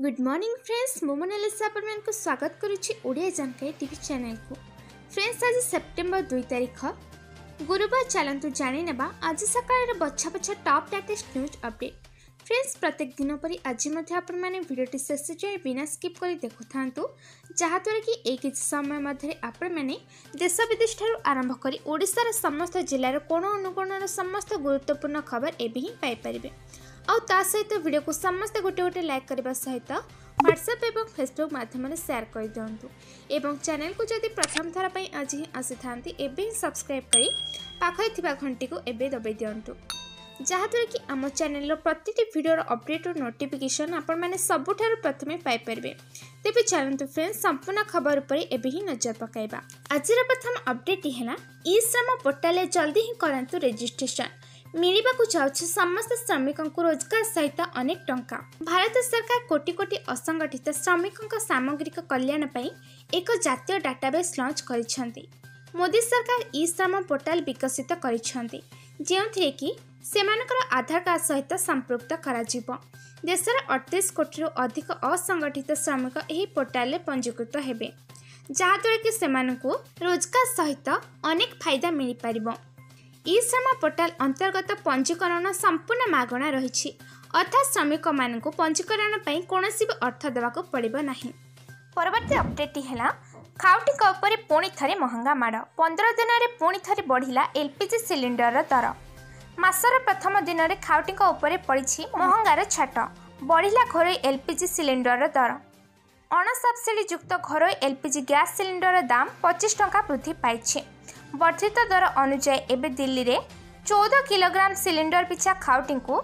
Good morning friends मो मोनालिसा आपण को स्वागत करुच्ची ओडिया जानकारी टीवी चैनल को। फ्रेंड्स आज सेप्टेम्बर 2 तारीख गुरुवार चलतु जाणी नेबा आज सकाळ बछा बछा top latest news update. Friends प्रत्येक दिन पर आज आपण मैंने वीडियोटी शेष जाए बिना स्किप कर देखु था जहाँद्वारा कि एक किसी समय मध्य आपण मैंने देश विदेश ठारू आरंभ कर ओडिशार समस्त जिलार कोण अनुकोणर समस्त गुरुत्वपूर्ण खबर एवं ही पाइपर आउ ता सहित वीडियो को समस्त गोटे गोटे लाइक करने सहित व्हाट्सएप और फेसबुक माध्यम शेयर कर दिंतु एवं चैनल को जदि प्रथम थर पर आज ही आसी था एवं सब्सक्राइब करी पाखे घंटी को एवं दबाई दिंतु जहाँद्वारा कि आम चैनल प्रति वीडियोर अपडेट और नोटिफिकेशन आपण मैंने सबुठार प्रथमे पाइपर। तेज चलतु फ्रेंड्स संपूर्ण खबर पर एवं ही नजर पकाइबा। आज प्रथम अपडेट है ई श्रम पोर्टाल जल्दी ही करंतु रजिस्ट्रेशन मिलवाकू जाउछि समस्त श्रमिकों को रोजगार सहित अनेक टंका। भारत सरकार कोटि कोटि असंगठित श्रमिकों सामग्रिक कल्याण पई एक जातीय डाटाबेस लॉन्च करिसेंती। मोदी सरकार ई श्रम पोर्टाल विकसित करिसेंती जेउथिरे कि सेमानकर आधार कार्ड सहित संपृक्त कराजिबो। देशर 38 कोटी अधिक असंगठित श्रमिक एही पोर्टाल रे पंजीकृत हेबे जहाँद्वारा कि सेमानकु रोजगार सहित अनेक फायदा मिल पारिबो। ई श्रम पोर्टाल अंतर्गत पंजीकरण संपूर्ण मागणा रही अर्थात श्रमिक मानक पंजीकरण पर कौन भी अर्थ देवाक पड़ो ना। परवर्ती अपडेट है खाउटी उपर पुणी थे महंगा माड़ 15 दिन में पुणी थे बढ़ला एलपीजी सिलिंडर दर। मासर प्रथम दिन में खाउटी उपर पड़ी महंगार छाट बढ़ला घरोई एलपीजी सिलिंडर दर। अण सब्सिडी युक्त घरोई एलपीजी गैस सिलिंडर दाम 25 टंका वृद्धि पाई। वर्धित दर अनुजाई एवं दिल्ली में 14 किलोग्राम सिलिंडर पिछा खाउटी को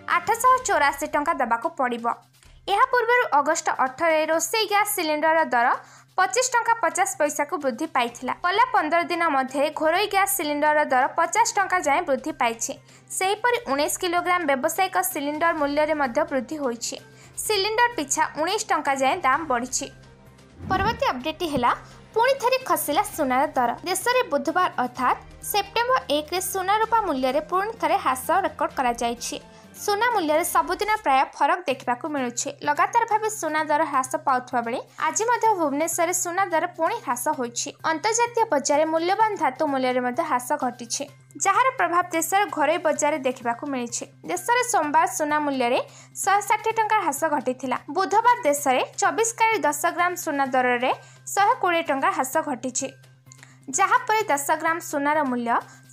884 टंका देवाक पड़ो। यह पूर्व अगस्ट 18 रोसई गैस सिलिंडर दर 25 टंका 50 पैसा को वृद्धि पाई। गला 15 दिन मध्य घरोई गैस सिलिंडर दर 50 टंका जाए वृद्धि पाई। सेहीपरि 19 किलोग्राम व्यावसायिक सिलिंडर मूल्य में वृद्धि होइछि। सिलिंडर पिछा 19 टंका जाए दाम बढ़ी। परवर्ती अपडेट है पुणी थे खसला सुनार दर। देश में बुधवार अर्थात सेप्टेम्बर 1 रे सुना रूपा मूल्य में पुणी थे ह्रास रेकर्ड कर सुना मूल्य सबुदिन प्राय फरक देखा मिलूँ। लगातार भाव सुना दर ह्रास पाउथबा बेले आज भुवनेश्वर सुना दर पुणी ह्रास होइछि। अंतर्जातीय बजार मूल्यवान धातु मूल्य में ह्रास घटी जार प्रभाव देशर घरोई बजार देखा मिली। देश में सोमवार सुना मूल्य में 160 टंका ह्रास घटी। बुधवार देश में 24 कैरेट 10 ग्राम सुना दर में 120 टंका ह्रास घटी जहाँपर 10 ग्राम सुनार मूल्य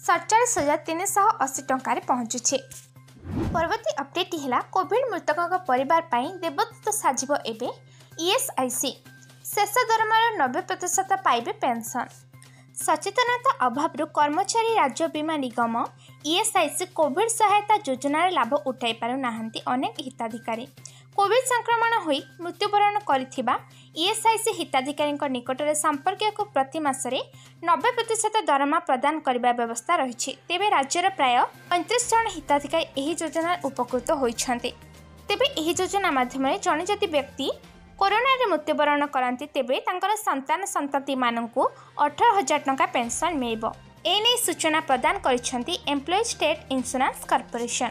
47,380 टंकार पहुँचुଛି। परवर्ती अपडेट है कोविड मृतकों परिवार पाई देवदूत साजिब एवं ईएसआईसी शेष दरमार 90% पाइबे पेंशन। सचेतनता अभाव कर्मचारी राज्य बीमा निगम ईएसआईसी कोविड सहायता योजनार लाभ उठाई पारु नाहंती अनेक हिताधिकारी। कोविड संक्रमण होई मृत्युवरण करिथिबा ईएसआईसी हिताधिकारी निकट में संपर्क को प्रति मासरे 90% दरमा प्रदान करने व्यवस्था रही। तेबे राज्यर प्राय 35 जन हिताधिकारी एही योजना उपकृत होइछन्ते। तेबे एही योजना माध्यम जड़े जदि व्यक्ति कोरोना रे मृत्युवरण करती तेबे तांकर संतान संतति मानकु 18,000 टंका पेंशन मिलिबो। एने सूचना प्रदान करिसेंती एम्प्लॉयज स्टेट इंश्योरेंस कॉर्पोरेशन।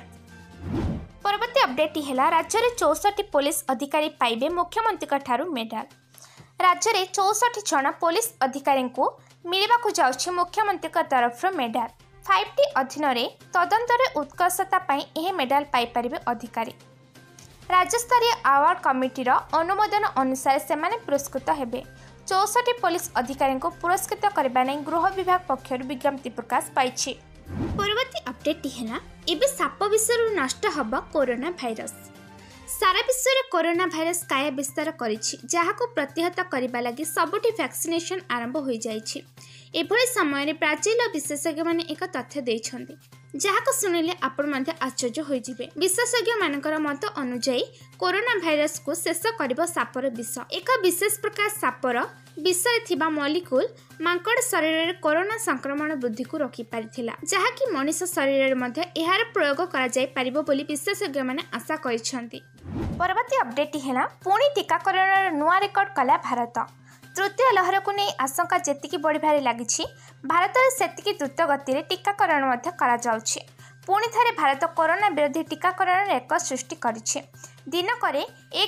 परवर्ती अपडेट है राज्य में 64 पुलिस अधिकारी पाइबे मुख्यमंत्री ठारू मेडल। राज्य में 64 जन पुलिस अधिकारी को मिलवाकू जाउछि मुख्यमंत्री तरफ मेडल। 5T अधीन तदंतर उत्कर्षता पाई यह मेडल पाइपर अधिकारी। राज्यस्तरीय अवार्ड कमिटीर अनुमोदन अनुसार से पुरस्कृत हेबे। 64 पुलिस अधिकारी को पुरस्कृत करने गृह विभाग पक्षर विज्ञप्ति प्रकाश पाई। परवर्ती अपडेट है एबे साप विषय नष्ट हब कोरोना भाइरस। सारा विश्व में कोरोना भाइरस काय विस्तार करिछि जहाको प्रतिहत करबा लागि सबुठी वैक्सीनेशन आरंभ हो जाइछि। एभली समय ब्राजिल विशेषज्ञ माने एक तथ्य देइछन्ति जहाको सुनिले आपण मध्ये आश्चर्य होई जिवे। विशेषज्ञ मानकर मत अनुसार कोरोना भाइरस को शेष करिबो सापर विष। एक विशेष प्रकार सापर विषय थिबा मॉलिक्यूल मांकड़ शरीर में कोरोना संक्रमण वृद्धि को रोकी पारिथिला जहाँकि मनुष्य शरीर में यार प्रयोग करा जाय परिबो बोली विशेषज्ञ माने आशा करिसेंती। परवर्ती अपडेट है पुणी टीकाकरण नुआ रेकर्ड कला भारत। तृतीय लहर को नहीं आशंका जेतिकी बढ़िबारे लागिछि भारत में सेतिकी द्रुत गति टीकाकरण करा जाउछि। पुणी थे भारत कोरोना विरोधी टीकाकरण रेकर्ड सृष्टि करिछि। दिनक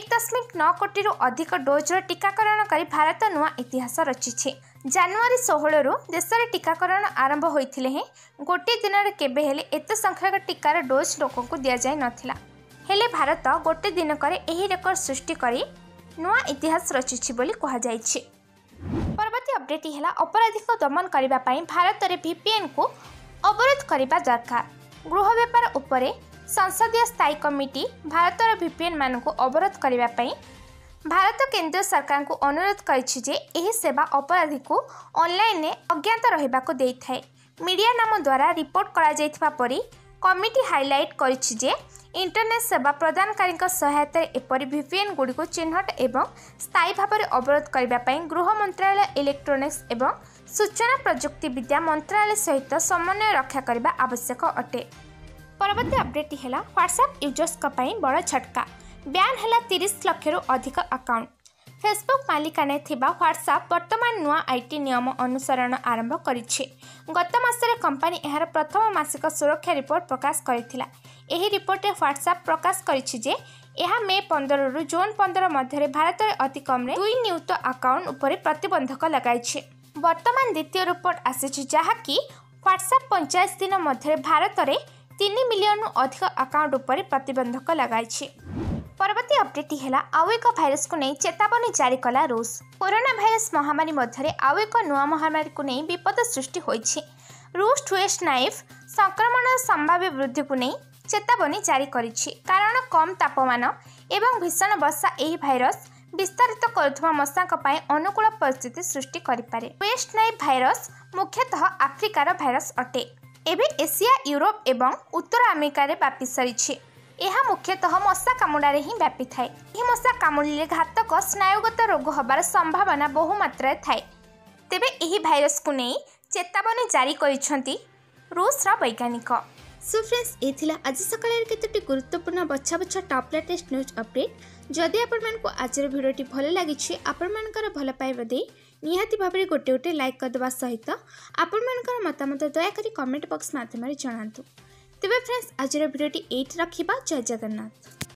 1.9 कोटी अधिक डोज्र टीकाकरण कर भारत नुआ इतिहास रचिছে। जनवरी 16 रु देश में टीकाकरण आरंभ होते हैं गोटे दिन में केबे हेले एत संख्यक टीकार डोज लोक को दि जाए नथिला। हेले भारत गोटे दिनक यही रेकर्ड सृष्टि कर नुआ इतिहास रचिछि बोली कहा जायछि। परवर्ती अपडेट है अपराधी को दमन करने भारत में VPN को अवरोध करने दरकार। गृह व्यापार उपरे संसदीय स्थायी कमिटी भारतर VPN मान को अवरोध करने भारत केंद्र सरकार को अनुरोध करिछि जे एही सेवा अपराधी को ऑनलाइन अज्ञात रहिबा को देइथाय। मीडिया नाम द्वारा रिपोर्ट करा जायथिबा परी कमिटी हाइलाइट करिछि जे इंटरनेट सेवा प्रदानकारी सहायता एपरी VPN गुड़ी को चिन्हट एवं स्थायी भाव में अवरोध करने गृह मंत्रालय इलेक्ट्रोनिक्स एवं सूचना प्रजुक्ति विद्या मंत्रालय सहित समन्वय रक्षा करने आवश्यक अटे। परवर्ती अपडेट है व्हाट्सएप यूजर्स बड़ झटका ब्यान है 30 लाख रु अधिक अकाउंट। फेसबुक मालिकाने थिबा व्हाट्सएप वर्तमान नुआ आईटी नियम अनुसरण आरंभ करिछि। गत मासरे कंपनी एहार प्रथम मासिक सुरक्षा रिपोर्ट प्रकाश करिथिला। एही रिपोर्टे व्हाट्सएप प्रकाश करिछि जे एहा मे 15 रु जून 15 मध्य भारत में अति कम 2 नियुक्त अकाउंट उपरे प्रतिबंधक लगाइछि। वर्तमान द्वितीय रिपोर्ट आसिछि जहाँकि व्हाट्सएप 45 दिन मध्य भारत में 3 मिलियन अधिक अकाउंट उपरे प्रतिबंधक लगाइछि। परवर्ती अपडेट है आउ एक भाइरस को नहीं चेतावनी जारी कला रूस। कोरोना भाइरस महामारी मध्य आउ एक नुआ महामारी को नहीं विपद सृष्टि होइछि। रूस ठुएस नाइफ संक्रमण संभाव्य वृद्धि को नहीं चेतावनी जारी करिछि। कारण कम तापमान एवं भीषण वर्षा यही भाइरस विस्तारित करुवा मशाक अनुकूल परिस्थिति सृष्टि करिपारे। वेस्ट नाइफ भाइरस मुख्यतः आफ्रिकार भाइरस अटे। एबे एशिया यूरोप एवं उत्तर अमेरिका रे व्यापी सारिछि। यह मुख्यतः मशा कामुड़े ही व्यापी थाए। यह मशा कामुड़े घातक स्नायुगत रोग हबार संभावना बहुमात्रा थाए। तेबे यही भाइरस को नहीं चेतावनी जारी करिसेंती रूसर वैज्ञानिक। सो फ्रेंड्स ये थिला आज सकाळे केतोटी गुरुत्वपूर्ण बछा बछा टॉप लेटेस्ट न्यूज अपडेट। जदि आपण मानकु आजर भिडियोटी भल लागिछि आपण मानकर भल पाइबा दे निहाती भाबरे गोटे गोटे लाइक करदबा सहित आपण मानकर मतामत दया करी कमेंट बॉक्स माध्यम जणांतु। तेबे फ्रेंड्स आज भिडियोटी एट रखिबा। जय जगन्नाथ।